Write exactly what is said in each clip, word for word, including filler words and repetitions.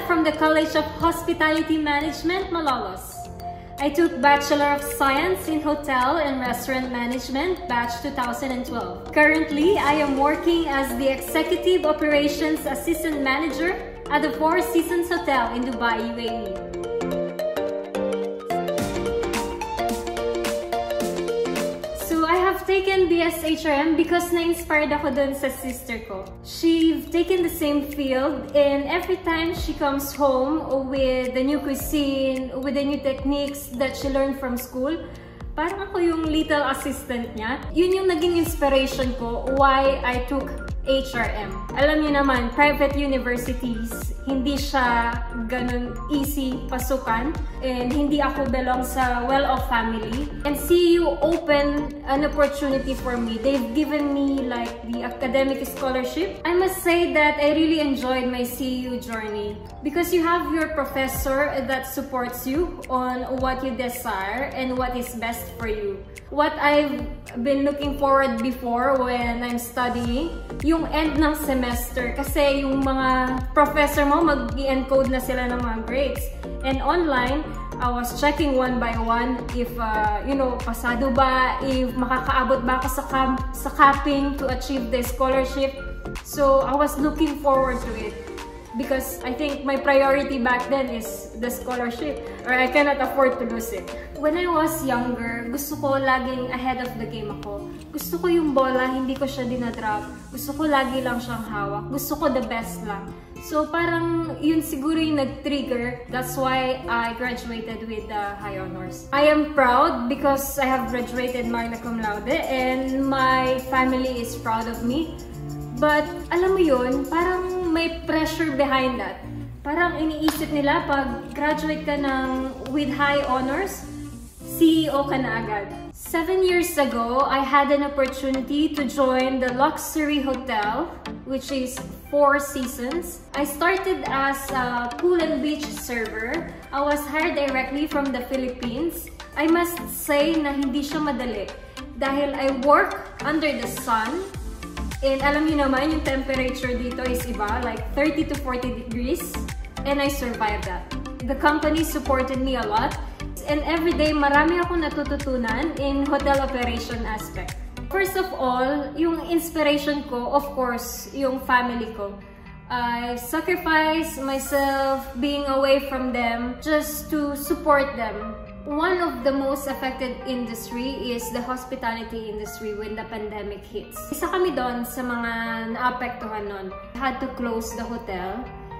from the College of Hospitality Management, Malolos. I took Bachelor of Science in Hotel and Restaurant Management, batch two thousand twelve. Currently, I am working as the Executive Operations Assistant Manager at the Four Seasons Hotel in Dubai, U A E. I've taken B S H R M because na-inspired ako dun sa sister ko. She's taken the same field, and every time she comes home with the new cuisine, with the new techniques that she learned from school, parang ako yung little assistant niya. Yun yung naging inspiration ko why I took H R M. Alam niyo naman, private universities, hindi siya ganun easy pasukan, and hindi ako belong sa well-off family. And C U open an opportunity for me. They've given me like the academic scholarship. I must say that I really enjoyed my C U journey because you have your professor that supports you on what you desire and what is best for you. What I've been looking forward before when I'm studying, yung end ng semester. Kasi yung mga professor mo, mag-encode na sila ng mga grades. And online, I was checking one by one if, uh, you know, pasado ba, if makakaabot ba ako sa, camp, sa capping to achieve the scholarship. So, I was looking forward to it. Because I think my priority back then is the scholarship, or I cannot afford to lose it. When I was younger, gusto ko laging ahead of the game ako. Gusto ko yung bola, hindi ko siya dinadrop. Gusto ko lagi lang siyang hawak. Gusto ko the best lang. So parang yun siguro yung nag-trigger. That's why I graduated with the high honors. I am proud because I have graduated magna cum laude, and my family is proud of me. But alam mo yun, parang may pressure behind that. Parang iniisip nila pag graduate ka ng with high honors, C E O ka na agad. Seven years ago, I had an opportunity to join the luxury hotel, which is Four Seasons. I started as a pool and beach server. I was hired directly from the Philippines. I must say na hindi siya madali dahil I work under the sun. And alam niyo naman, yung temperature dito is iba, like thirty to forty degrees. And I survived that. The company supported me a lot. And every day, marami akong natututunan in hotel operation aspect. First of all, yung inspiration ko, of course, yung family ko. I sacrificed myself being away from them just to support them. One of the most affected industry is the hospitality industry when the pandemic hits. Isa kami doon sa mga naapektuhan nun. I had to close the hotel.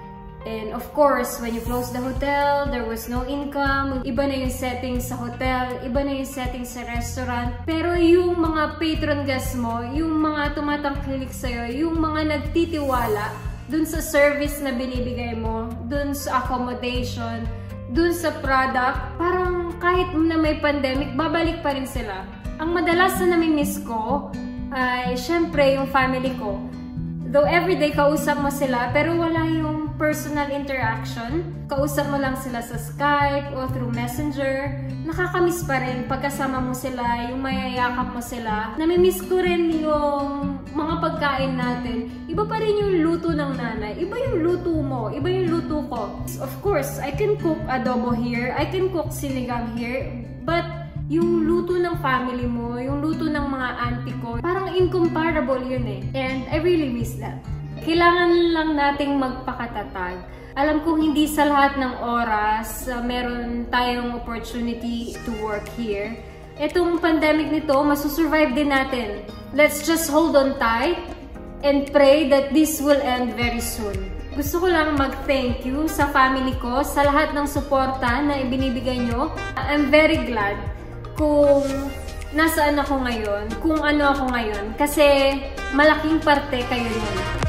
And of course, when you close the hotel, there was no income. Iba na yung setting sa hotel, iba na yung setting sa restaurant. Pero yung mga patron guests mo, yung mga tumatangkilik sa'yo, yung mga nagtitiwala dun sa service na binibigay mo, dun sa accommodation, dun sa product, parang kahit na may pandemic, babalik pa rin sila. Ang madalas na nami-miss ko ay syempre yung family ko. Though everyday kausap mo sila, pero wala yung personal interaction. Kausap mo lang sila sa Skype o through Messenger. Nakakamiss pa rin pagkasama mo sila, yung mayayakap mo sila. Nami-miss ko rin yung mga pagkain natin. Iba pa rin yung luto ng nanay. Iba yung luto mo. Iba yung luto ko. Of course, I can cook adobo here. I can cook sinigang here. But yung luto ng family mo, yung luto ng mga auntie ko, parang incomparable yun eh. And I really miss that. Kailangan lang nating magpakatatag. Alam kong hindi sa lahat ng oras, uh, meron tayong opportunity to work here. Etong pandemic nito, masusurvive din natin. Let's just hold on tight and pray that this will end very soon. Gusto ko lang mag-thank you sa family ko, sa lahat ng suporta na ibinibigay nyo. I'm very glad kung nasaan ako ngayon, kung ano ako ngayon, kasi malaking parte kayo nun.